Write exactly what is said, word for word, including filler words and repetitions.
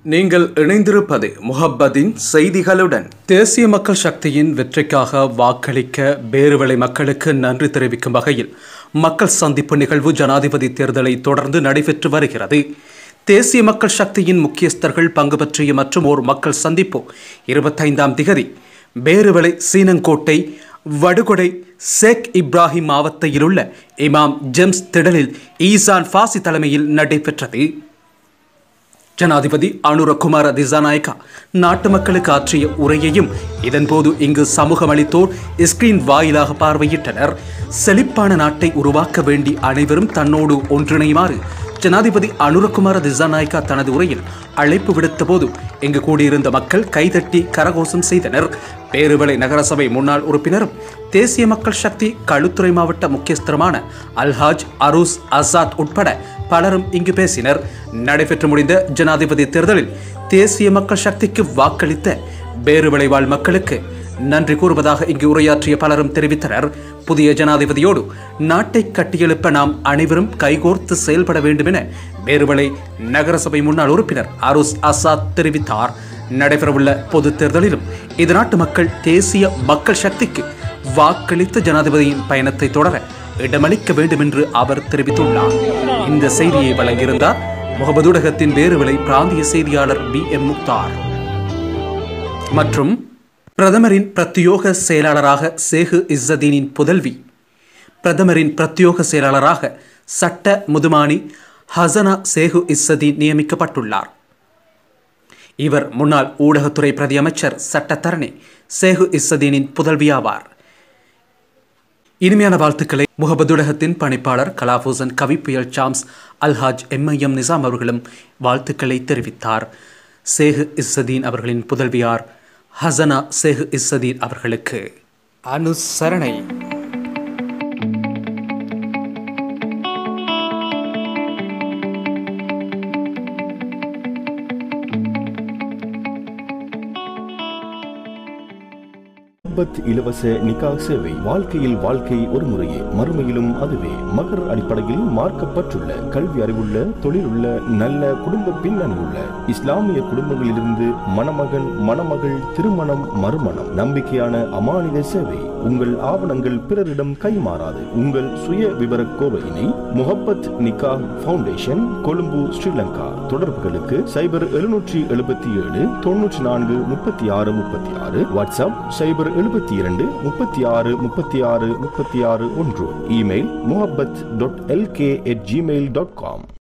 நீங்கள் இணைந்திருப்பது முஹப்பத்தின் செய்திகளுடன். தேசிய மக்கள் சக்தியின் வெற்றிக்காக வாக்களிக்க பேருவளை மக்களுக்கு நன்றி தெரிவிக்கும் வகையில் மக்கள் சந்திப்பு நிகழ்வு ஜனாதிபதி தேர்தலை தொடர்ந்து நடைபெற்று வருகிறது. தேசிய மக்கள் சக்தியின் முக்கியஸ்தர்கள் பங்கு பற்றிய மற்றும் ஓர் மக்கள் சந்திப்பு இருபத்தைந்தாம் திகதி பேருவளை சீனங்கோட்டை வடுகொடை ஷேக் இப்ராஹிம் மாவட்டத்தில் உள்ள இமாம் ஜெம்ஸ் திடலில் ஈசான் ஃபாசி தலைமையில் நடைபெற்றது. ஜனாதிபதி அனுரகுமார திசாநாயக்கா நாட்டு மக்களுக்கு ஆற்றிய உரையையும் இதன்போது இங்கு சமூகம் அளித்தோர் ஸ்கிரீன் வாயிலாக பார்வையிட்டனர். செழிப்பான நாட்டை உருவாக்க வேண்டி அனைவரும் தன்னோடு ஒன்றிணையுமாறு ஜனாதிபதி அனுரகுமார திசாநாயக்கா தனது உரையில் அழைப்பு விடுத்த போது இங்கு கூடியிருந்த மக்கள் கைதட்டி கரகோஷம் செய்தனர். பேருவளை நகரசபை முன்னாள் உறுப்பினரும் தேசிய மக்கள் சக்தி களுத்துறை மாவட்ட முக்கியஸ்தருமான அல்ஹாஜ் அரூஸ் அசாத் உட்பட பலரும் இங்கு பேசினர். நடைபெற்று முடிந்த ஜனாதிபதி தேர்தலில் தேசிய மக்கள் சக்திக்கு வாக்களித்த பேருவளை வாழ் மக்களுக்கு நன்றி கூறுவதாக இங்கு உரையாற்றிய பலரும் தெரிவித்தனர். புதிய ஜனாதிபதியோடு நாட்டை கட்டியெழுப்ப நாம் அனைவரும் கைகோர்த்து செயல்பட வேண்டும் என பேருவளை நகரசபை முன்னாள் உறுப்பினர் அரூஸ் அசாத் தெரிவித்தார். நடைபெறவுள்ள பொது தேர்தலிலும் இது நாட்டு மக்கள் தேசிய மக்கள் சக்திக்கு வாக்களித்த ஜனாதிபதியின் பயணத்தை தொடர இடமளிக்க வேண்டும் என்று அவர் தெரிவித்துள்ளார். இந்த செய்தியை வழங்கியிருந்தார் முகமது ஊடகத்தின் பேருவளை பிராந்திய செய்தியாளர் பி எம் முக்தார். மற்றும் பிரதமரின் பிரத்யோக செயலாளராக சேகு இஸ்ஸதீனின் புதல்வி பிரதமரின் பிரத்யோக செயலாளராக சட்ட முதுமானி ஹசனா சேகு இஸ்ஸதீன் நியமிக்கப்பட்டுள்ளார். இவர் முன்னாள் ஊடகத்துறை பிரதி அமைச்சர் சட்டத்தரணி சேகு இஸ்ஸதீனின் புதல்வியாவார். இனிமையான வாழ்த்துக்களை முகமதுடகத்தின் பணிப்பாளர் கலாபூசன் கவி புயல் Shams Alhaj M I M Nizam அவர்களும் வாழ்த்துக்களை தெரிவித்தார். சேகு இஸ்ஸதீன் அவர்களின் புதல்வியார் ஹசனா சேகு இஸ்ஸதீன் அவர்களுக்கு அனுசரணை. இலவச நிக்காஹ் சேவை. வாழ்க்கையில் வாழ்க்கை ஒரு முறையே, மறுமையிலும் அதுவே. மகர் அடிப்படையில் மார்க்கப்பட்டுள்ள, கல்வி அறிவுள்ள, தொழில் உள்ள, நல்ல குடும்ப பின்னணியுள்ள இஸ்லாமிய குடும்பங்களிலிருந்து மணமகன் மணமகள் திருமணம் மறுமணம் நம்பிக்கையான அமானித சேவை. உங்கள் ஆவணங்கள் பிறரிடம் கைமாறாது. உங்கள் சுய விவர கோவையினை முஹப்பத் நிக்காஹ் ஃபவுண்டேஷன், கொழும்பு, ஸ்ரீலங்கா. தொடர்புகளுக்கு சைபர் எழுநூற்றி எழுபத்தி ஏழு தொன்னூற்றி நான்கு முப்பத்தி ஆறு முப்பத்தி ஆறு, வாட்ஸ்அப் சைபர் எழுபத்தி இரண்டு முப்பத்தி ஆறு முப்பத்தி ஆறு முப்பத்தி ஆறு ஒன்று, email Muhabbat dot LK at Gmail dot com.